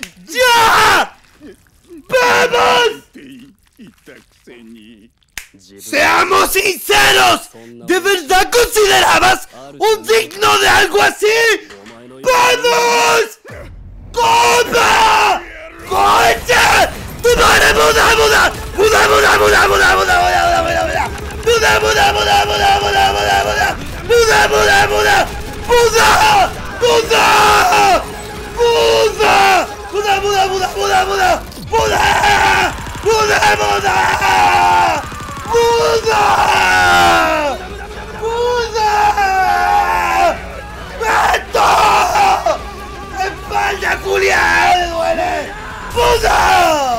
¡Ya! ¡Vamos! ¡Seamos sinceros! ¿De verdad considerabas un digno de algo así? ¡Vamos! ¡Copa! ¡Coche! ¡Muda, muda, muda! ¡Muda, muda, muda, muda, muda, muda, muda, muda! ¡Muda, muda, muda, muda, muda, muda, muda! ¡Muda, muda, muda! ¡Muda! ¡Muda! ¡Muda! ¡Muda, muda, muda, muda, muda! ¡Muda! ¡Muda, muda! ¡Muda! ¡Muda! ¡Esto! ¡Espalda, Julián! ¡Duele! ¡Muda!